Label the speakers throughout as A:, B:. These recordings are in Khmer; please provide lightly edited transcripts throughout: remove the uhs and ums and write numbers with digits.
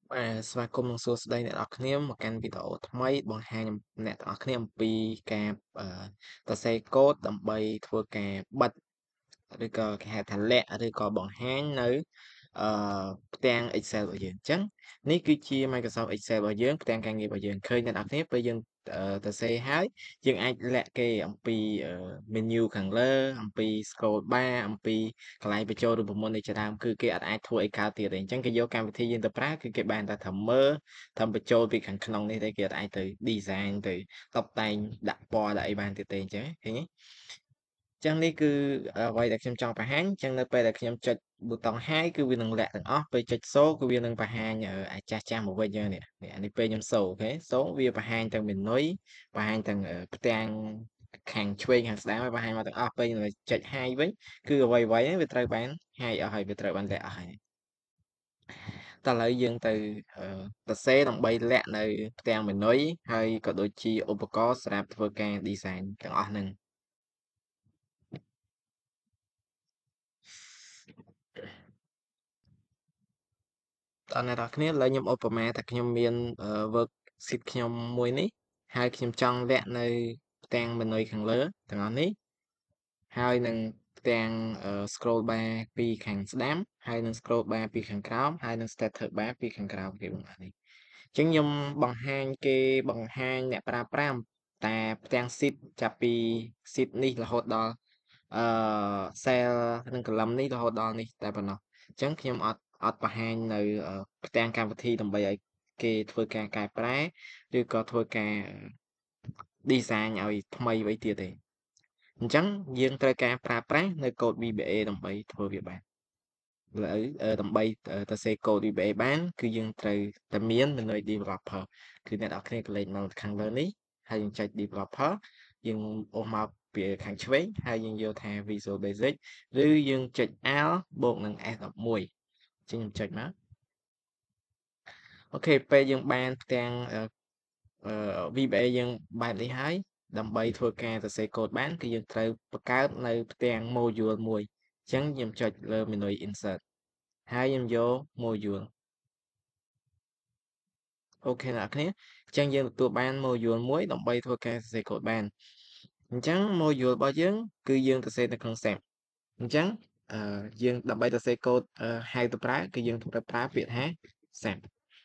A: ស្វាគមន៍និងសួស្តីអ្នកនរគ្នាមកកាន់វីដេអូថ្មីបង្ហាញអ្នកទាំងអស់គ្នាអំពីការសរសេរកូដដើម្បីធ្វើការបិទឬក៏គេហៅថាលាក់ឬក៏បង្ហាញនៅអឺផ្ទាំង Excel របស់យើងអញ្ចឹងនេះគឺជា Microsoft Excel របស់យើងផ្ទាំងការងាររបស់យើងឃើញអ្នកនរគ្នាពេលយើងសរសេរហើយយើងអាចលាក់គេអំពីmenu ខាងលើអំពី scroll bar អំពីកន្លែងបញ្ចូលរូបមន្តនៃជាដើមគឺគេអត់អាចធ្វើអីកើតទៀតទេអញ្ចឹងគេយកកម្មវិធីយើងទៅប្រើគឺគេបានតែធ្វើមើលធ្វើបញ្ចូលពីខាងក្នុងនេះទេគេអត់អាចទៅ design ទៅតុបតែងដាក់ពណ៌ដាក់អីបានទៀតទេអញ្ចឹងឃើញទេចឹងនេះគឺអ្វីដែលខ្ញុំចង់បង្ហាញចឹងនៅពេលដែលខ្ញុំចុចប៊ូតុង Hide គឺវានឹងលាក់ទាំងអស់ពេលចុចសូគឺវានឹងបង្ហាញអាចចាស់មកវិញនេះអានេះពេលខ្ញុំសូអូខេសូវាបង្ហាញទាំង menu បង្ហាញទាំងផ្ទាំងខាងឆ្វេងខាងស្ដាំហើយបង្ហាញមកទាំងអស់ពេលចុច Hide វិញគឺអ្វីៗហ្នឹងវាត្រូវបាន Hide អស់ហើយវាត្រូវបានលាក់អស់ហើយតោះឥឡូវយើងទៅសរសេរដើម្បីលាក់នៅផ្ទាំង menu ហើយក៏ដូចជាឧបករណ៍សម្រាប់ធ្វើការ design ទាំងអស់ហ្នឹងដល់អ្នកនរគ្នាឥឡូវខ្ញុំឧបមាថាខ្ញុំមាន worksheet ខ្ញុំមួយនេះហើយខ្ញុំចង់លាក់នៅផ្ទាំង menu ខាងលើទាំងអស់នេះហើយនឹងផ្ទាំងscroll bar ពីខាងស្ដាំហើយនឹង scroll bar ពីខាងក្រោមហើយនឹង status bar ពីខាងក្រោមគេបងប្អូននេះអញ្ចឹងខ្ញុំបង្ហាញអ្នកប្រើប្រាស់តែផ្ទាំង sheet ចាប់ពី sheet នេះរហូតដល់cell និង column នេះរហូតដល់នេះតែប៉ុណ្ណោះអញ្ចឹងខ្ញុំអត់បង្ហាញនៅផ្ទាំងកម្មវិធីដើម្បីឲ្យគេធ្វើការកែប្រែឬក៏ធ្វើការ design ឲ្យថ្មីអ្វីទៀតទេអញ្ចឹងយើងត្រូវការប្រើប្រាស់នៅកូដ VBA ដើម្បីធ្វើវាបានឥឡូវដើម្បីសរសេរកូដ VBA បានគឺយើងត្រូវតែមាន menu developer គឺអ្នកនរគ្នាក៏លេខមកខាងលើនេះហើយយើងចុច developer យើងអូសមកពីខាងឆ្វេងហើយយើងយកថា Visual Basic ឬយើងចុច Alt បូកនឹង S11 ចឹងខ្ញុំចុចមកអូខេពេលយើងបានផ្ទាំងVBA យើងបែបនេះហើយដើម្បីធ្វើការសរសេរកូដបានគឺយើងត្រូវបង្កើតនៅផ្ទាំង module មួយអញ្ចឹងខ្ញុំចុចលើ menu insert ហើយខ្ញុំយក module អូខេអ្នកនរគ្នាអញ្ចឹងយើងទទួលបាន module មួយដើម្បីធ្វើការសរសេរកូដបានអញ្ចឹង module របស់យើងគឺយើងសរសេរនៅក្នុង SAP អញ្ចឹងយើងដើម្បីសរសេរកូដហៅទៅប្រើគឺយើងត្រូវប្រើពាក្យថា SAP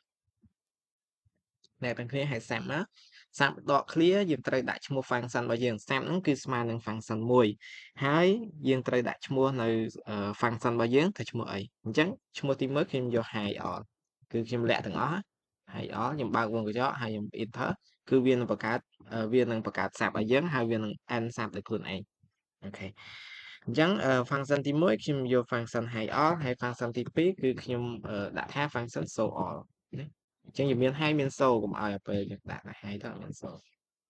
A: អ្នកទាំងគ្នាហៅ SAP មក SAP ដក clear យើងត្រូវដាក់ឈ្មោះ function របស់យើង SAP ហ្នឹងគឺស្មើនឹង function មួយហើយយើងត្រូវដាក់ឈ្មោះនៅ function របស់យើងថាឈ្មោះអីអញ្ចឹងឈ្មោះទី1ខ្ញុំយក hide all គឺខ្ញុំលាក់ទាំងអស់ hide all ខ្ញុំបើកវងកញ្ចក់ហើយខ្ញុំ enter គឺវានឹងបង្កើត SAP ឲ្យយើងហើយវានឹង end SAP ដោយខ្លួនឯងអូខេអញ្ចឹងfunction ទី1ខ្ញុំយក function hide all ហើយ function ទី2គឺខ្ញុំដាក់ថា function show all ណាអញ្ចឹងវាមាន hide មាន show កុំឲ្យពេលយើងដាក់ hide ទៅមាន show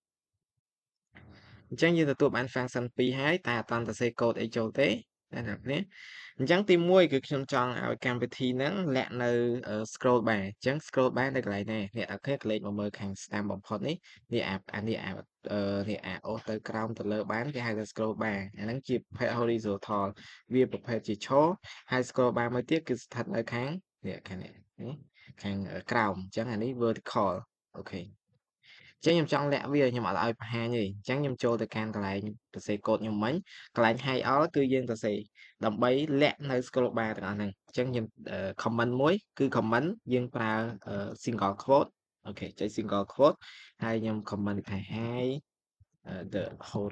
A: អញ្ចឹងយើងទទួលបាន function 2ហើយតែអត់តាន់សរសេរកូដអីចូលទេណាអ្នកនរអញ្ចឹងទី1គឺខ្ញុំចង់ឲ្យកម្មវិធីហ្នឹងលាក់នៅ scroll bar អញ្ចឹង scroll bar នៅកន្លែងណាអ្នកនរក៏លេខមកមើលខាងស្ដាំបំផុតនេះនេះអាអូសទៅក្រោមទៅលើបានគេហៅថា scroll bar អាហ្នឹងជាប្រភេទ horizontal វាប្រភេទជាឈរហើយ scroll bar មួយទៀតគឺស្ថិតនៅខាងនេះខាងក្រោមអញ្ចឹងអានេះ vertical អូខេអញ្ចឹងខ្ញុំចង់លាក់វាខ្ញុំអត់ឲ្យបង្ហាញទេអញ្ចឹងខ្ញុំចូលទៅកាន់កន្លែងសរសេរកូដខ្ញុំមិញកន្លែង hide all គឺយើងសរសេរដើម្បីលាក់នៅ scroll bar ទាំងអស់ហ្នឹងអញ្ចឹងខ្ញុំ comment មួយគឺ comment យើងប្រើ single quote អូខេចុច single quote ហើយខ្ញុំ comment ថា hi the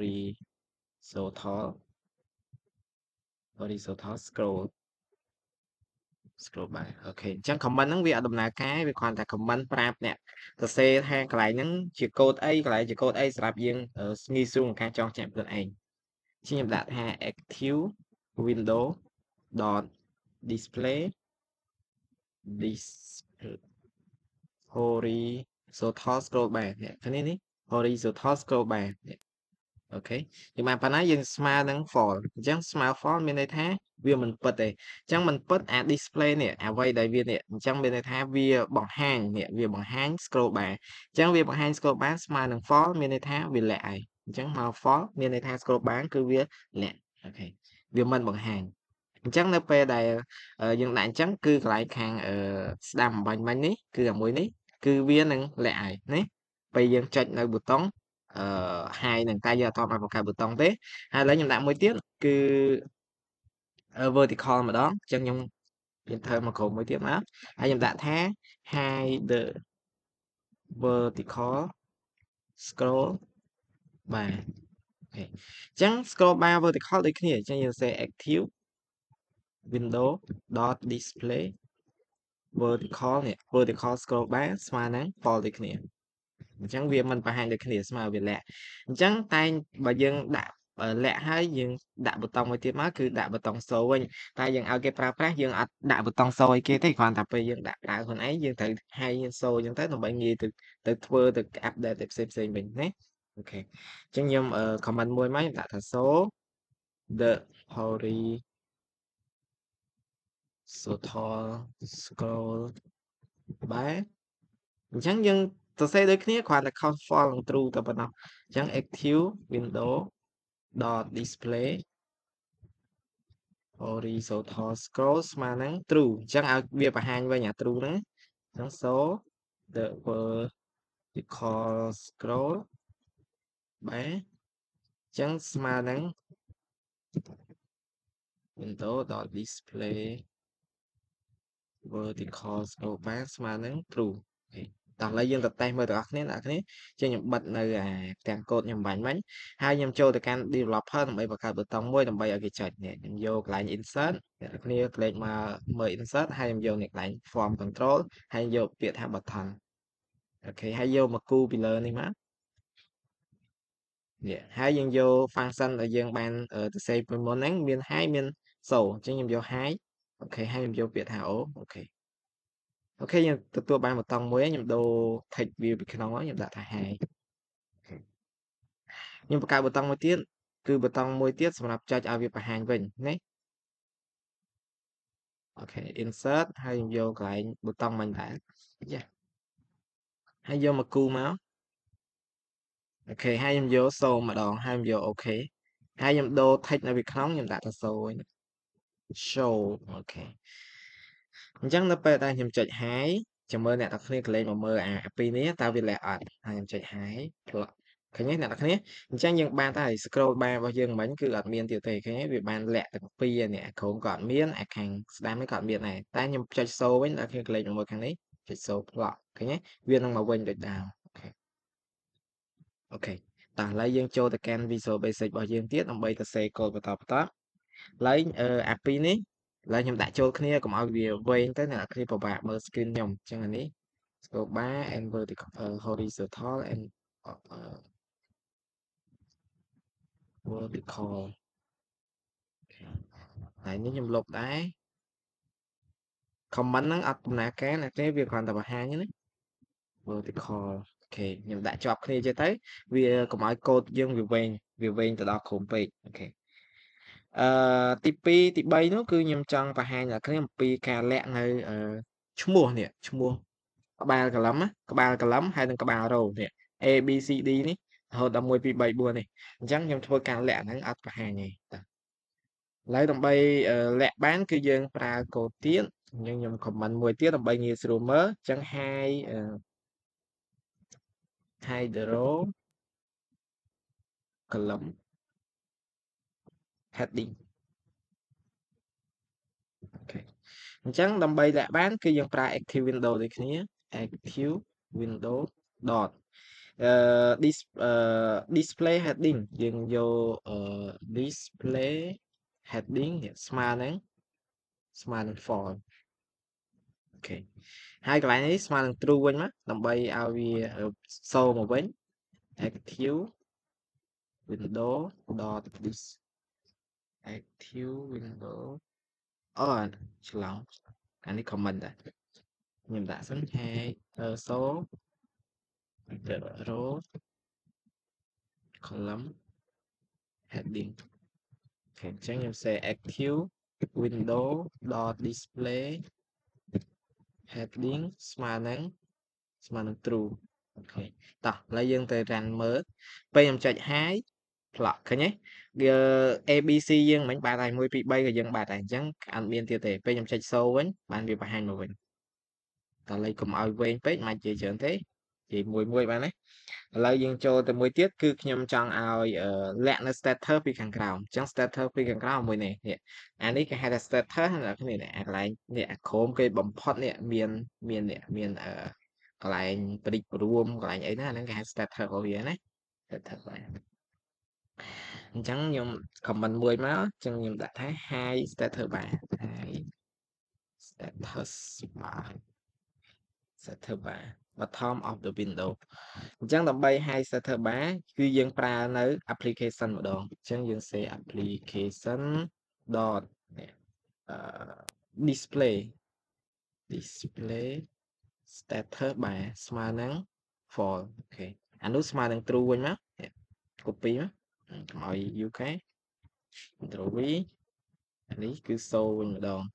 A: horizontal scroll bar អូខេអញ្ចឹង comment ហ្នឹងវាអត់ដំណើរការវាគ្រាន់តែ comment ប្រាប់អ្នកសរសេរថាកន្លែងហ្នឹងជាកូដអីកន្លែងជាកូដអីសម្រាប់យើងងាយស្រួលក្នុងការចងចាំខ្លួនឯងខ្ញុំដាក់ថា active window dot display this horizontal scroll bar នេះឃើញនេះ horizontal scroll bar នេះអូខេយើងបានប៉ុណ្ណាយើងស្មើនឹង false អញ្ចឹងស្មើ false មានន័យថាវាមិនពិតទេអញ្ចឹងមិនពិតអា display នេះអ្វីដែលវានេះអញ្ចឹងមានន័យថាវាបង្ហាញនេះវាបង្ហាញ scroll bar អញ្ចឹងវាបង្ហាញ scroll bar ស្មើនឹង false មានន័យថាវាលាក់ហើយអញ្ចឹងមក false មានន័យថា scroll bar គឺវាលាក់អូខេវាមិនបង្ហាញ chẳng nó pe đây dương đại trắng cứ lại hàng đam bánh bánh ní cứ là muối ní cứ viên nâng lại ní bây giờ chạy nơi bút tông hai nâng tay giờ thọ vào cái bút tông thế hai lấy những đạn muối tiếp cứ vertical mà đó chân nhung hiện thời mà cổ muối tiếp á hai những đạn thá hai the vertical scroll ba okay. Chẳng scroll ba vertical đấy kia cho nên sẽ active window dot display vertical នេះ vertical scroll bar ស្មើនឹង fall ដូចគ្នាអញ្ចឹងវាមិនបង្ហាញដូចគ្នាស្មើវាលាក់អញ្ចឹងតែបើយើងដាក់លាក់ហើយយើងដាក់ប៊ូតុងមួយទៀតមកគឺដាក់ប៊ូតុងសូវិញតែយើងឲ្យគេប្រើប្រាស់យើងអត់ដាក់ប៊ូតុងសូឲ្យគេទេគ្រាន់តែពេលយើងដាក់ប្រើខ្លួនឯងយើងត្រូវហាយសូអញ្ចឹងទៅដើម្បីងាយទៅធ្វើទៅ update ទៅផ្សេងវិញណាអូខេអញ្ចឹងខ្ញុំcomment មួយមកខ្ញុំដាក់ថាសូ the horizontal scroll bar អញ្ចឹងយើងសរសេរដូចគ្នាគ្រាន់តែ count fall និង true តែប៉ុណ្ណោះអញ្ចឹង active window dot display horizontal scroll ស្មើនឹង true អញ្ចឹងឲ្យវាបង្ហាញវិញអា true ហ្នឹងអញ្ចឹង so the vertical scroll បាទអញ្ចឹងស្មើនឹង window dot display vertical scroll bar ស្មើនឹង true តោះឥឡូវយើងទៅតេស្តមើលទាំងអស់គ្នាអ្នកគ្នាចេញខ្ញុំបិទនៅផ្ទាំងកូដខ្ញុំបាញ់មិញហើយខ្ញុំចូលទៅកាន់ developer ដើម្បីបង្កើតប៊ូតុងមួយដើម្បីឲ្យគេចុចនេះខ្ញុំយកកន្លែង insert អ្នកគ្នាក្លែកមកមើល insert ហើយខ្ញុំយកនេះកន្លែង form control ហើយយកពាក្យថា button អូខេហើយយកមកគូពីលើនេះមកនេះហើយយើងយក function ដែលយើងបានទៅសេពីមុនហ្នឹងមាន hi មាន so អញ្ចឹងខ្ញុំយក hi អូខេហើយខ្ញុំយកពាក្យថា o អូខេខ្ញុំទទួលបានប៊ូតុងមួយខ្ញុំដូរ text វាពីក្នុងខ្ញុំដាក់ថា hi ខ្ញុំបង្កើតប៊ូតុងមួយទៀតគឺប៊ូតុងមួយទៀតសម្រាប់ចុចឲ្យវាបង្ហាញវិញណាអូខេ insert ហើយយកកន្លែងប៊ូតុងមិញដែរយ៉ាហើយយកមកគូមកអូខេហើយខ្ញុំយកសូម្ដងហើយខ្ញុំយកអូខេហើយខ្ញុំដូរ text នៅពីក្នុងខ្ញុំដាក់ថាសូវិញ show អូខេអញ្ចឹងនៅពេលដែលខ្ញុំចុច hi ចាំមើលអ្នកទាំងគ្នាកលេចមកមើលអាពីរនេះតើវាលាក់អត់ហើយខ្ញុំចុច hi ឃើញទេអ្នកនរគ្នាអញ្ចឹងយើងបានតែ scroll bar របស់យើងមិញគឺអត់មានទៀតទេឃើញទេវាបានលាក់ទាំងពីរនេះអាក្រោមក៏អត់មានអាខាងស្ដាំនេះក៏អត់មានដែរតែខ្ញុំចុច show វិញអ្នកគ្នាក្លែកមកមើលខាងនេះចុច show plot ឃើញទេវានឹងមកវិញដូចដើមអូខេតោះឥឡូវយើងចូលទៅកាន់ Visual Basic របស់យើងទៀតដើម្បីទៅសេកូដបន្តឡើងអាពីរនេះឡើយខ្ញុំដាក់ចូលគ្នាកុំឲ្យវាវែងទៅអ្នកនរគ្នាពិបាកមើល screen ខ្ញុំអញ្ចឹងអានេះ scroll bar and vertical horizontal and vertical ហើយនេះខ្ញុំលុបដែរ comment ហ្នឹងអត់ដំណើរការណាទេវាគ្រាន់តែបង្ហាញណា vertical អូខេខ្ញុំដាក់ជាប់គ្នាចេះទៅវាកុំឲ្យកូដយើងវាវែងទៅដល់ក្រុមពេកអូខេទី2ទី3នោះគឺខ្ញុំចង់បង្ហាញដល់គ្នាអំពីការលាក់នៅឈ្មោះនេះឈ្មោះក្បាលកលឹមហើយនិងក្បាលរោនេះ A B C D នេះរហូតដល់1 2 3 4នេះអញ្ចឹងខ្ញុំធ្វើការលាក់ហ្នឹងអត់បង្ហាញទេតើឥឡូវដើម្បីលាក់បានគឺយើងប្រើកូដទៀតអញ្ចឹងខ្ញុំ comment មួយទៀតដើម្បីងាយស្រួលមើលអញ្ចឹង hi the row column heading អូខេអញ្ចឹងដើម្បីលាក់បានគឺយើងប្រើ active window ដូចគ្នា active window dot display heading យើងយក display heading ស្មើនឹង font អូខេហើយកន្លែងនេះស្មើនឹង true វិញមកដើម្បីឲ្យវាសូមកវិញ active window dot this active window ច្រឡំអានេះ comment ដែរខ្ញុំដាក់សិន so the row column heading អូខេអញ្ចឹងខ្ញុំ say active window dot display heading ស្មើនឹង true អូខេតោះឥឡូវយើងទៅ run មើលពេលខ្ញុំចុច hi plot ឃើញទេវា ABC យើងមិញបាទហើយ1 2 3ក៏យើងបាទដែរអញ្ចឹងអត់មានទៀតទេពេលខ្ញុំចុចសូវិញបានវាបង្ហាញមកវិញតើលេខកុំឲ្យវែងពេកមិននិយាយច្រើនទេនិយាយមួយបានទេឥឡូវយើងចូលទៅមួយទៀតគឺខ្ញុំចង់ឲ្យលាក់នៅ status ពីខាងក្រោមអញ្ចឹង status ពីខាងក្រោមមួយនេះអានេះគេហៅថា status អ្នកគ្នានេះអាកន្លែងនេះអាក្រោមគេបំផុតនេះមានកន្លែងព្រិចរួមកន្លែងអីណាហ្នឹងគេហៅ status របស់វាណា status បាទអញ្ចឹងខ្ញុំ comment មួយមកអញ្ចឹងខ្ញុំដាក់ថា hi status bar hi status bar status bar bottom of the window អញ្ចឹងដើម្បី hi status bar គឺយើងប្រើនៅ application ម្ដងអញ្ចឹងយើង say application dot display status bar ស្មើនឹង false អូខេអានោះស្មើនឹង true វិញមក copy មកកុំឲ្យ UK Ctrl V អានេះគឺសូវិញម្ដង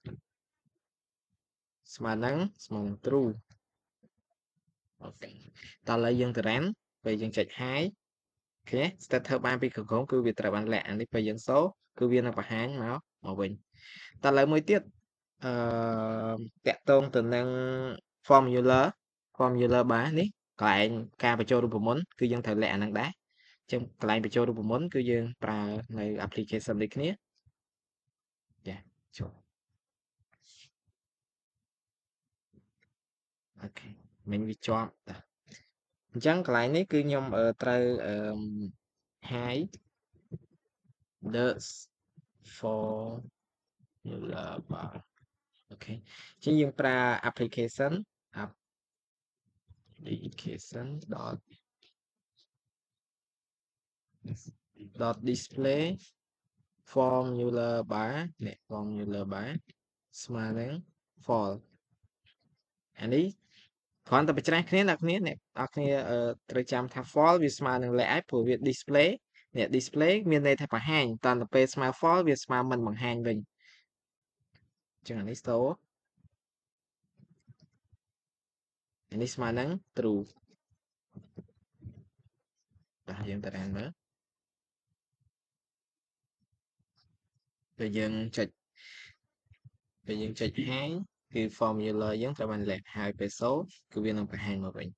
A: ស្មើនឹង true អូខេតោះឥឡូវយើងទៅ run ពេលយើងចុច high ឃើញ status បានពីក្រោមគឺវាត្រូវបានលាក់អានេះពេលយើងសូគឺវានឹងបង្ហាញមកវិញតោះឥឡូវមួយទៀតតាក់ទងទៅនឹង formula bar នេះកន្លែងការបញ្ចូលរូបមន្តគឺយើងត្រូវលាក់អាហ្នឹងដែរអញ្ចឹងកន្លែងបញ្ចូលរូបមន្តគឺយើងប្រើនៅ application ដូចគ្នាចាចូលអូខេមិញវាជាប់តាអញ្ចឹងកន្លែងនេះគឺខ្ញុំត្រូវ hide the formula bar អូខេជាងយើងប្រើ application dot display formula bar នេះ formula bar ស្មើនឹង false អានេះគ្រាន់តែបញ្ច្រាស់គ្នាអ្នកគ្នាត្រូវចាំថា false វាស្មើនឹង left ឯងព្រោះវា display នេះ display មានន័យថាបង្ហាញតទៅពេលស្មើ false វាស្មើមិនបង្ហាញវិញអញ្ចឹងអានេះ so អានេះស្មើនឹង true តោះយើងទៅរានមើលពេលយើងចុច ហាយគឺ formula យើងត្រូវបានleft ហើយពេលសូគឺវានឹងបង្ហាញមកវិញ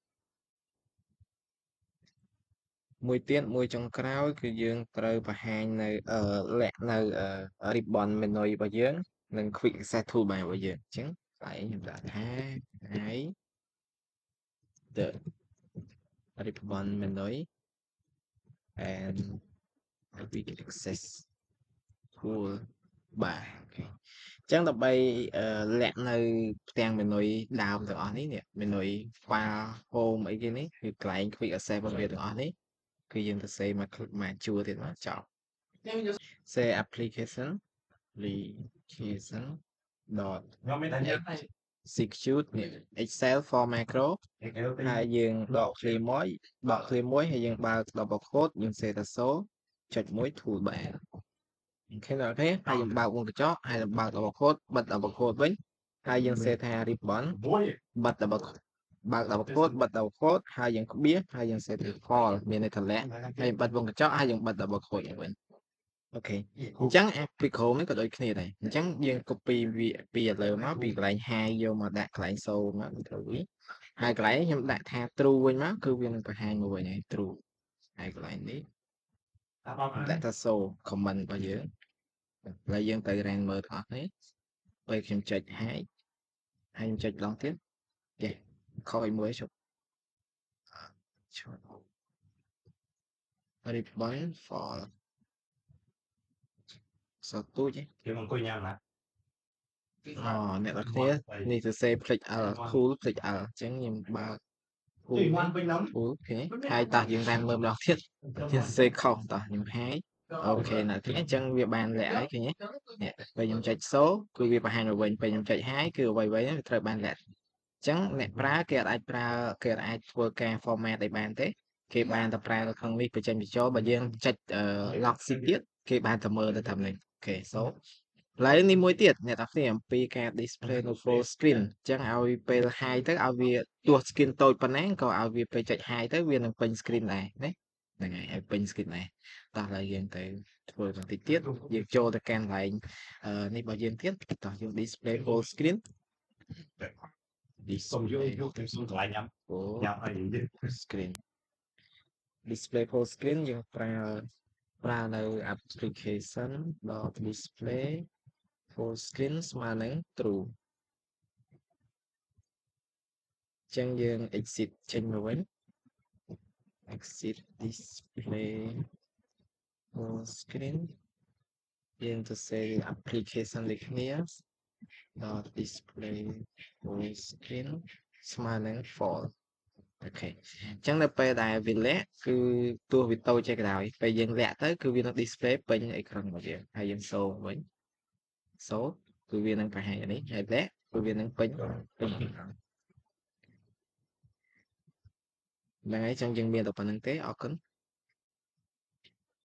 A: មួយទៀតមួយចុងក្រោយគឺយើងត្រូវបង្ហាញនៅលាក់នៅ ribbon menu របស់យើងនិង quick access toolbar របស់យើងអញ្ចឹងតែខ្ញុំដាក់ថា hi the ribbon menu and quick access toolbar អញ្ចឹងដើម្បីលាក់នៅផ្ទាំង menu ដើមទាំងអស់នេះ menu file home អីគេនេះគឺកន្លែង quick access របស់វាទាំងអស់នេះគឺយើងទៅ say មកជួរទៀតមកចប់ say application dot execute Excel for macro ហើយយើងដក clear មួយហើយយើងបើក double quote យើង say ទៅ so ចុចមួយ toolbar អូខេដល់ទេហើយយើងបើកវងកញ្ចក់ហើយបើក double quote បិទ double quote វិញហើយយើង set ថា ribbon បិទ double quote បើក double quote បិទ double quote ហើយយើងក្បៀសហើយយើង set ថា false មានន័យថាលាក់ហើយបិទវងកញ្ចក់ហើយយើងបិទ double quote វិញអូខេអញ្ចឹង app ពីក្រោមនេះក៏ដូចគ្នាដែរអញ្ចឹងយើង copy វាពីឥឡូវមកពីកន្លែង high យកមកដាក់កន្លែង so មកទៅវិញហើយកន្លែងខ្ញុំដាក់ថា true វិញមកគឺវានឹងបង្ហាញមកវិញហើយ true ហើយកន្លែងនេះដាក់ថា so comment របស់យើងហើយយើងទៅ run មើលទាំងអស់នេះពេលខ្ញុំចុច hide ហើយខ្ញុំចុចម្ដងទៀតចេះខុសឲ្យមួយជប់ ribbon for សតទូចយើងអង្គុយញ៉ាំណាអ្នកនរគ្នានេះទៅ say ផ្លេច cool ផ្លេច អញ្ចឹងខ្ញុំបើក cool អូខេហើយតោះយើងបានមើលម្ដងទៀតយើង say ខុសតោះខ្ញុំ hide អូខេណាអញ្ចឹងវាបានលាក់ហើយឃើញទេនេះពេលខ្ញុំចុច so គឺវាបង្ហាញមកវិញពេលខ្ញុំចុច hide គឺអ្វីៗវាត្រូវបានលាក់អញ្ចឹងអ្នកប្រើគេអាចធ្វើការ format ឲ្យបានទេគេបានតែប្រើនៅក្នុងនេះបញ្ចេញបញ្ចូលបើយើងចុច lock shift ទៀតគេបានតែមើលទៅតាមនេះអូខេ so ឡើយនេះមួយទៀតអ្នកនរគ្នាអំពីការ display នៅ full screen អញ្ចឹងឲ្យពេល high ទៅឲ្យវាទោះ screen តូចប៉ុណ្ណាក៏ឲ្យវាពេលចុច high ទៅវានឹងពេញ screen ដែរណា này hay pin skin này ta là dương tới vừa còn tí tiết dương cho ta can lại này bảo dương tiết ta dùng display full screen display full screen display full screen dương raនៅ application dot display full screen ស្មើនឹង true ចឹងយើង exit ចេញមកវិញ exit display full screen យើងទៅ say application ដូចគ្នា dot display full screen ស្មើនឹង false អូខេអញ្ចឹងនៅពេលដែលវាលាក់គឺទោះវាតូចចេះក៏ដោយពេលយើងលាក់ទៅគឺវានឹង display ពេញអេក្រង់របស់យើងហើយយើងសូវិញសូគឺវានឹងប្រហែលនេះហើយលាក់គឺវានឹងពេញអេក្រង់ហ្នឹងហើយចឹងយើងមានតែប៉ុណ្្នឹងទេអរគុណ